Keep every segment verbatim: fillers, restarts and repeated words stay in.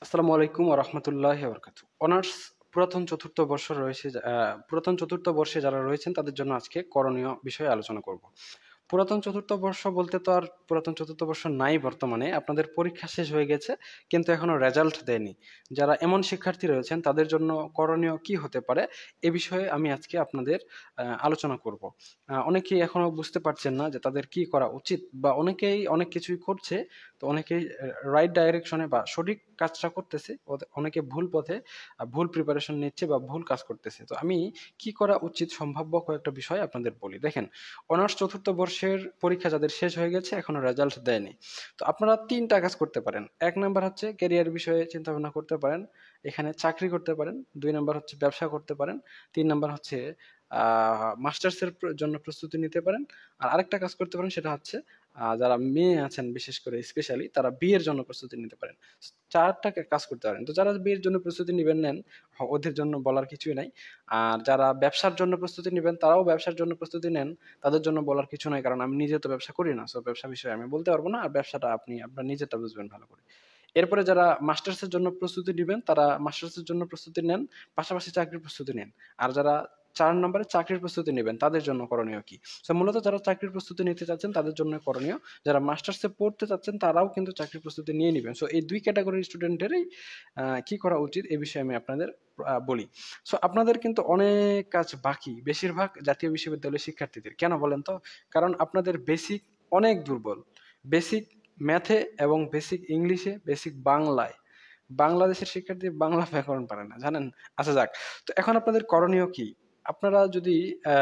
আসসালামু আলাইকুম ওয়া রাহমাতুল্লাহি ওয়া বারাকাতুহু। অনার্স পুরাতন চতুর্থ বর্ষ রয়েছে যা আ পুরাতন চতুর্থ বর্ষে যারা রয়েছেন তাদের জন্য আজকে করণীয় বিষয়ে আলোচনা করব। পুরাতন চতুর্থ বর্ষ বলতে তো আর পুরাতন চতুর্থ বর্ষ নাই বর্তমানে। আপনাদের পরীক্ষা শেষ হয়ে গেছে কিন্তু এখনো রেজাল্ট দেয়নি। যারা এমন শিক্ষার্থী রয়েছেন তাদের জন্য করণীয় কি হতে পারে? এ বিষয়ে আমি আজকে আপনাদের আ আলোচনা করব। আ অনেকেই এখনো বুঝতে পারছেন না যে তাদের কি করা উচিত বা অনেকেই অনেক কিছুই করছে। তো অনেকেই আ রাইট ডাইরেকশন এ বা সঠিক কাজটা করতেছে। ওদে অনেকে ভুল পথে আ ভুল প্রিপারেশন নিচ্ছে বা ভুল কাজ করতেছে। তো আমি কি করা উচিত সম্ভাব্য কয়েকটা বিষয় আপনাদের বলি। দেখেন, অনার্স চতুর্থ বর্ষের পরীক্ষা যাদের শেষ হয়ে গেছে এখনো রেজাল্ট দেয়নি। তো আপনারা তিন টা কাজ করতে পারেন। এক নাম্বার হচ্ছে ক্যারিয়ার বিষয়ে চিন্তাভাবনা করতে পারেন। এখানে চাকরি করতে পারেন। দুই নাম্বার হচ্ছে ব্যবসা করতে পারেন। তিন নাম্বার হচ্ছে আ মাস্টার্সের প্র জন্য প্রস্তুতি নিতে পারেন। আর আরেকটা কাজ করতে পারেন সেটা হচ্ছে আ যারা মেয়ে আছেন বিশেষ করে স্পেশালি তারা বিয়ের জন্য প্রস্তুতি নিতে পারেন। চার টা কা কাজ করতে পারেন। তো যারা বিয়ের জন্য প্রস্তুতি নিবেন নেন। হ ওদের জন্য বলার কিছুই নাই। আর যারা ব্যবসার জন্য প্রস্তুতি নিবেন তারাও ব্যবসার জন্য প্রস্তুতি নেন। তাদের জন্য বলার কিছু নাই। কারণ আমি নিজে তো ব্যবসা করি না। সো ব্যবসা বিষয়ে আমি বলতে পারব না। আর ব্যবসাটা আপনি আপনার নিজেরটা বুঝবেন ভালো করে। এরপরে যারা মাস্টার্সের জন্য প্রস্তুতি নিবেন তারা মাস্টার্সের জন্য প্রস্তুতি নেন, পাশাপাশি চাকরির প্রস্তুতি নেন। আর যারা চার নম্বরে চাকরির প্রস্তুতি নিবেন তাদের জন্য করণীয় কি? সো মূলত যারা চাকরির প্রস্তুতি নিতে চাচ্ছেন তাদের জন্য করণীয়। যারা মাস্টার্সে পড়তে চাচ্ছেন তারাও কিন্তু চাকরির প্রস্তুতি নিয়ে নিবেন। সো এই দুই ক্যাটেগরির স্টুডেন্টেরই আ কি করা উচিত এ বিষয়ে আমি আপনাদের আ বলি। সো আপনাদের কিন্তু অনেক কাজ বাকি। বেশিরভাগ জাতীয় বিশ্ববিদ্যালয়ের শিক্ষার্থীদের। কেন বলেন তো? কারণ আপনাদের বেসিক অনেক দুর্বল। বেসিক ম্যাথে এবং বেসিক ইংলিশে, বেসিক বাংলায়। বাংলাদেশের শিক্ষার্থী বাংলা ব্যাকরণ পারে না, জানেন? আচ্ছা যাক। তো এখন আপনাদের করণীয় কি? আপনারা যদি অ্যা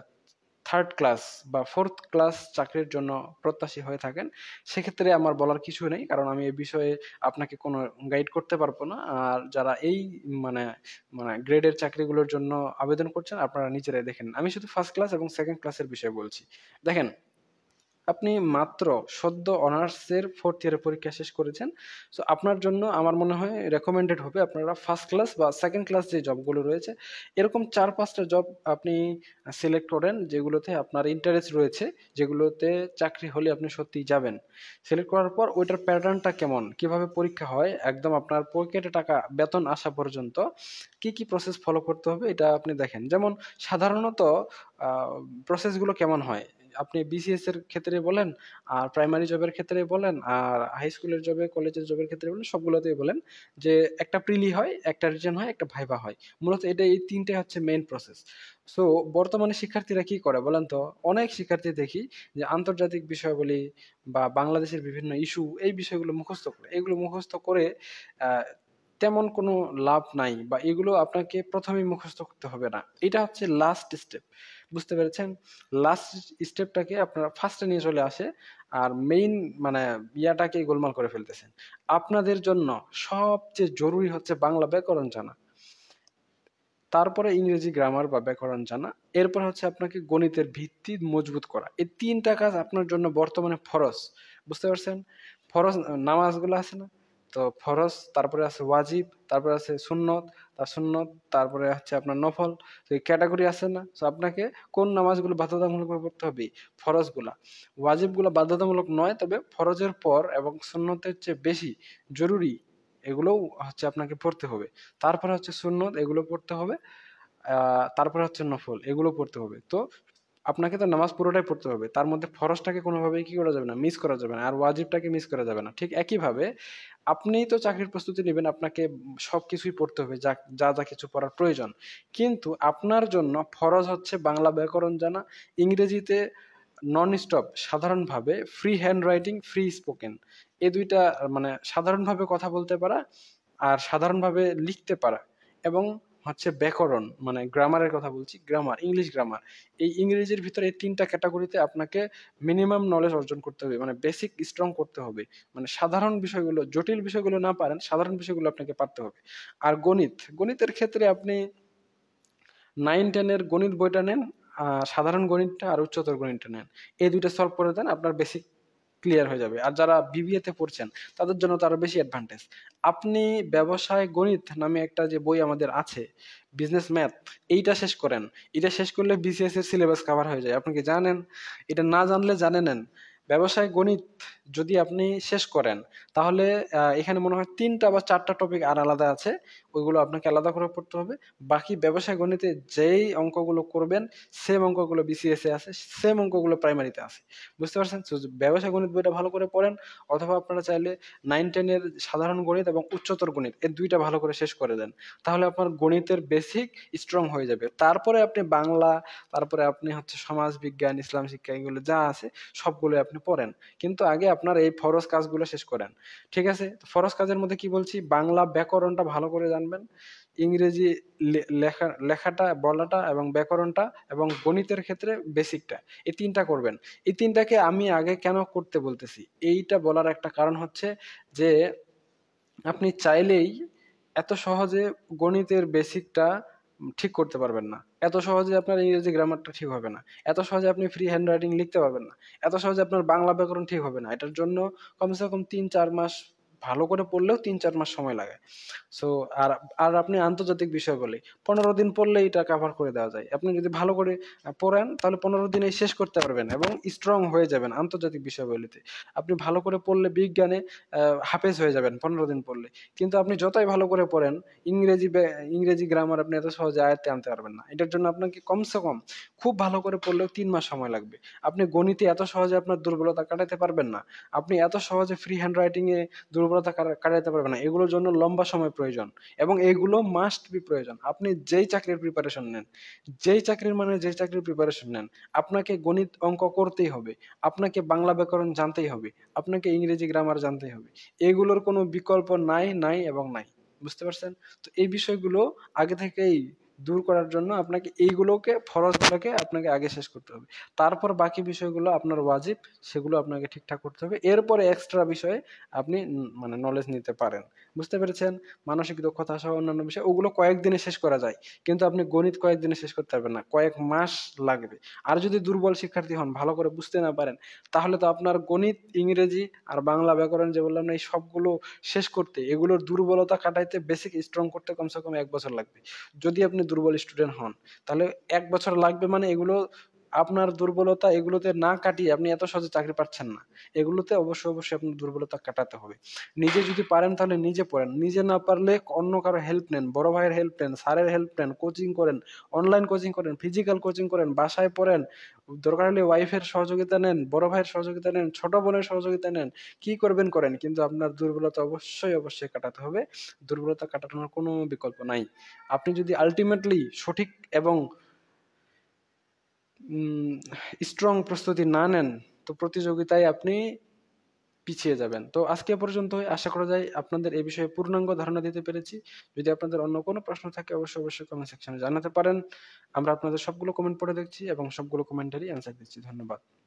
থার্ড ক্লাস বা ফোর্থ ক্লাস চাকরির জন্য প্রত্যাশী হয়ে থাকেন, সেক্ষেত্রে আমার বলার কিছু নেই। কারণ আমি এ বিষয়ে আপনাকে কোনো গাইড করতে পারব না। আর যারা এই মানে মানে গ্রেডের চাকরিগুলোর জন্য আবেদন করছেন আপনারা নিজেরাই দেখেন। আমি শুধু ফার্স্ট ক্লাস এবং সেকেন্ড ক্লাসের বিষয়ে বলছি। দেখেন, আপনি মাত্র সদ্য অনার্সের ফোর্থ ইয়ারের পরীক্ষা শেষ করেছেন। সো আপনার জন্য আমার মনে হয় রেকমেন্ডেড হবে আপনারা ফার্স্ট ক্লাস বা সেকেন্ড ক্লাস যে জবগুলো রয়েছে, এরকম চার পাঁচ টা জব আপনি আ সিলেক্ট করেন যেগুলোতে আপনার ইন্টারেস্ট রয়েছে, যেগুলোতে চাকরি হলে আপনি সত্যিই যাবেন। সিলেক্ট করার পর ওইটার প্যাটার্নটা কেমন? কিভাবে পরীক্ষা হয়? একদম আপনার পকেটে টাকা বেতন আসা পর্যন্ত কি, কি প্রসেস ফলো করতে হবে এটা আপনি দেখেন। যেমন সাধারণত আ প্রসেসগুলো কেমন হয়? আপনি বিসিএস এর ক্ষেত্রে বলেন, আর প্রাইমারি জবের ক্ষেত্রে বলেন, আর হাই স্কুলের জবে, কলেজের জবের ক্ষেত্রে বলেন, সবগুলোতেই বলেন যে একটা প্রিলি হয়, একটা রিটেন হয়, একটা ভাইভা হয়। মূলত এটা এই তিন টাই হচ্ছে মেইন প্রসেস। সো বর্তমানে শিক্ষার্থীরা কি করে বলেন তো? অনেক শিক্ষার্থী দেখি যে আন্তর্জাতিক বিষয়াবলী বা বাংলাদেশের বিভিন্ন ইস্যু এই বিষয়গুলো মুখস্থ করে। এগুলো মুখস্থ করে আ তেমন কোনো লাভ নাই বা এগুলো আপনাকে প্রথম এই মুখস্থ করতে হবে না। এটা হচ্ছে লাস্ট স্টেপ। বুঝতে পেরেছেন? লাস্ট স্টেপটাকে আপনারা ফার্স্ট এ নিয়ে চলে আসে। আর মেইন মানে ইয়াটাকেই গোলমাল করে ফেলতেছেন। আপনাদের জন্য সবচেয়ে জরুরি হচ্ছে বাংলা ব্যাকরণ জানা। তারপরে ইংরেজি গ্রামার বা ব্যাকরণ জানা। এরপর হচ্ছে আপনাকে গণিতের ভিত্তি মজবুত করা। এই তিন টা কাজ আপনার জন্য বর্তমানে ফরজ। বুঝতে পারছেন? ফরজ আ নামাজগুলো আছে না? তো ফরজ, তারপরে আছে ওয়াজিব, তারপরে আছে সুন্নত, তার সুন্নত, তারপরে হচ্ছে আপনার নফল। তো এই ক্যাটেগরি আছে না? সো আপনাকে কোন নামাজগুলো বাধ্যতামূলকভাবে পড়তে হবে? ফরজগুলা। ওয়াজিবগুলা বাধ্যতামূলক নয়, তবে ফরজের পর এবং সুন্নতের চেয়ে বেশি জরুরি এগুলোও হচ্ছে আপনাকে পড়তে হবে। তারপরে হচ্ছে সুন্নত এগুলো পড়তে হবে। আ তারপরে হচ্ছে নফল এগুলো পড়তে হবে। তো আপনাকে তো নামাজ পুরোটাই পড়তে হবে। তার মধ্যে ফরজটাকে কোনোভাবেই কি করা যাবে না? মিস করা যাবে না। আর ওয়াজিবটাকে মিস করা যাবে না। ঠিক একইভাবে আপনিই তো চাকরির প্রস্তুতি নিবেন। আপনাকে উম সবকিছুই পড়তে হবে। যা, যা, যা কিছু পড়ার প্রয়োজন। কিন্তু আপনার জন্য ফরজ হচ্ছে বাংলা ব্যাকরণ জানা, ইংরেজিতে নন স্টপ সাধারণভাবে free hand writing, free spoken. এই দুই টা মানে সাধারণভাবে কথা বলতে পারা আর সাধারণভাবে লিখতে পারা এবং হচ্ছে ব্যাকরণ মানে গ্রামারের কথা বলছি, গ্রামার, ইংলিশ গ্রামার। এই ইংরেজির ভিতরে এই তিন টা ক্যাটেগরিতে আপনাকে মিনিমাম নলেজ অর্জন করতে হবে। মানে বেসিক স্ট্রং করতে হবে। মানে সাধারণ বিষয়গুলো, জটিল বিষয়গুলো না পারেন, সাধারণ বিষয়গুলো আপনাকে পারতে হবে। আর গণিত, গণিতের ক্ষেত্রে আপনি নয় দশ এর গণিত বইটা নেন, আ সাধারণ গণিতটা আর উচ্চতর গণিতটা নেন। এই দুই টা সলভ করে দেন, আপনার বেসিক ক্লিয়ার হয়ে যাবে। আর যারা বিবিএ তে পড়ছেন তাদের জন্য তো আরো বেশি অ্যাডভান্টেজ। আপনি ব্যবসায় গণিত নামে একটা যে বই আমাদের আছে, বিজনেস ম্যাথ, এইটা শেষ করেন। এটা শেষ করলে বিসিএস এর সিলেবাস কভার হয়ে যায়। আপনি কি জানেন? এটা না জানলে জানে নেন। ব্যবসায় গণিত যদি আপনি শেষ করেন তাহলে আহ, এখানে মনে হয় তিনটা বা চারটা টপিক আর আলাদা আছে, ওইগুলো আপনাকে আলাদা করে পড়তে হবে। বাকি ব্যবসায় গণিতে যেই অঙ্কগুলো করবেন সেম অঙ্কগুলো বিসিএস এ আছে, সেম অঙ্কগুলো প্রাইমারিতে আছে। বুঝতে পারছেন? So, ব্যবসায় গণিত বইটা ভালো করে পড়েন, অথবা আপনারা চাইলে নাইন টেন এর সাধারণ গণিত এবং উচ্চতর গণিত এই দুইটা ভালো করে শেষ করে দেন, তাহলে আপনার গণিতের বেসিক স্ট্রং হয়ে যাবে। তারপরে আপনি বাংলা, তারপরে আপনি হচ্ছে সমাজ বিজ্ঞান, ইসলাম শিক্ষা, এগুলো যা আছে সবগুলো আপনি পড়েন। কিন্তু আগে আপনার এই ফরজ কাজগুলো শেষ করেন। ঠিক আছে? তো ফরজ কাজের মধ্যে কি বলছি, বাংলা ব্যাকরণটা ভালো করে জানবেন, ইংরেজি লে- লেখা লেখাটা বলাটা এবং ব্যাকরণটা, এবং গণিতের ক্ষেত্রে বেসিকটা, এই তিনটা করবেন। এই তিনটাকে আমি আগে কেন করতে বলতেছি, এইটা বলার একটা কারণ হচ্ছে যে আপনি চাইলেই এত সহজে গণিতের বেসিকটা ঠিক করতে পারবেন না, এত সহজে আপনার ইংরেজি গ্রামারটা ঠিক হবে না, এত সহজে আপনি ফ্রি হ্যান্ড রাইটিং লিখতে পারবেন না, এত সহজে আপনার বাংলা ব্যাকরণ ঠিক হবে না। এটার জন্য কমসে কম তিন চার মাস, ভালো করে পড়লেও তিন চার মাস সময় লাগে। সো আর আর আপনি আন্তর্জাতিক বিষয় বলে পনেরো দিন পড়লে এটা কাভার করে দেওয়া যায়। আপনি যদি ভালো করে আহ, পড়েন তাহলে পনেরো দিনে শেষ করতে পারবেন এবং স্ট্রং হয়ে যাবেন আন্তর্জাতিক বিষয়গুলিতে। আপনি ভালো করে পড়লে বিজ্ঞানে আহ, হাফেজ হয়ে যাবেন পনেরো দিন পড়লে। কিন্তু আপনি যতই ভালো করে পড়েন, ইংরেজি বে- ইংরেজি গ্রামার আপনি এত সহজে আয়ত্তে আনতে পারবেন না। এটার জন্য আপনাকে কমসে কম খুব ভালো করে পড়লেও তিন মাস সময় লাগবে। আপনি গণিতে এত সহজে আপনার দুর্বলতা কাটাতে পারবেন না, আপনি এত সহজে ফ্রি হ্যান্ড রাইটিং এ দুর্বলতা কাটা- কাটাতে পারবেন না। এগুলোর জন্য লম্বা সময় প্রয়োজন, এবং এগুলো মাস্ট বি প্রয়োজন। আপনি যেই চাকরির প্রিপারেশন নেন, যেই চাকরির মানে যেই চাকরির প্রিপারেশন নেন, আপনাকে গণিত অঙ্ক করতেই হবে, আপনাকে বাংলা ব্যাকরণ জানতেই হবে, আপনাকে ইংরেজি গ্রামার জানতেই হবে। এগুলোর কোনো বিকল্প নাই, নাই এবং নাই। বুঝতে পারছেন? তো এই বিষয়গুলো আগে থেকেই দূর করার জন্য আপনাকে এইগুলোকে, ফরজগুলোকে আপনাকে আগে শেষ করতে হবে। তারপর বাকি বিষয়গুলো আপনার ওয়াজিব, সেগুলো আপনাকে ঠিকঠাক করতে হবে। এরপরে এক্সট্রা বিষয়ে আপনি উম, মানে নলেজ নিতে পারেন। বুঝতে পেরেছেন? মানসিক দক্ষতা সহ অন্যান্য বিষয় ওগুলো কয়েকদিনে শেষ করা যায়, কিন্তু আপনি গণিত কয়েকদিনে শেষ করতে পারবেন না, কয়েক মাস লাগবে। আর যদি দুর্বল শিক্ষার্থী হন, ভালো করে বুঝতে না পারেন, তাহলে তো আপনার গণিত, ইংরেজি আর বাংলা ব্যাকরণ যে বললাম না, এই সবগুলো শেষ করতে, এগুলোর দুর্বলতা কাটাইতে, বেসিক স্ট্রং করতে কমসে কম এক বছর লাগবে। যদি আপনি দুর্বল স্টুডেন্ট হন, তাহলে এক বছর লাগবে, মানে এগুলো আপনার দুর্বলতা এগুলোতে না কাটিয়ে আপনি এত সহজে চাকরি পাচ্ছেন না। এগুলোতে অবশ্যই অবশ্যই আপনার দুর্বলতা কাটাতে হবে। নিজে যদি পারেন তাহলে নিজে পড়েন, নিজে না পারলে অন্য কারো হেল্প নেন, বড় ভাইয়ের হেল্প নেন, স্যারের হেল্প নেন, কোচিং করেন, অনলাইন কোচিং করেন, ফিজিক্যাল কোচিং করেন, বাসায় পড়েন, দরকার হলে ওয়াইফের সহযোগিতা নেন, বড় ভাইয়ের সহযোগিতা নেন, ছোট বোনের সহযোগিতা নেন, কি করবেন করেন, কিন্তু আপনার দুর্বলতা অবশ্যই অবশ্যই কাটাতে হবে। দুর্বলতা কাটানোর কোনো বিকল্প নাই। আপনি যদি আলটিমেটলি সঠিক এবং স্ট্রং প্রস্তুতি না নেন, তো প্রতিযোগিতায় আপনি পিছিয়ে যাবেন। তো আজকে এ পর্যন্তই। আশা করা যায় আপনাদের এই বিষয়ে পূর্ণাঙ্গ ধারণা দিতে পেরেছি। যদি আপনাদের অন্য কোনো প্রশ্ন থাকে অবশ্যই অবশ্যই কমেন্ট সেকশনে জানাতে পারেন। আমরা আপনাদের সবগুলো কমেন্ট পড়ে দেখছি এবং সবগুলো কমেন্টেরই অ্যান্সার দিচ্ছি। ধন্যবাদ।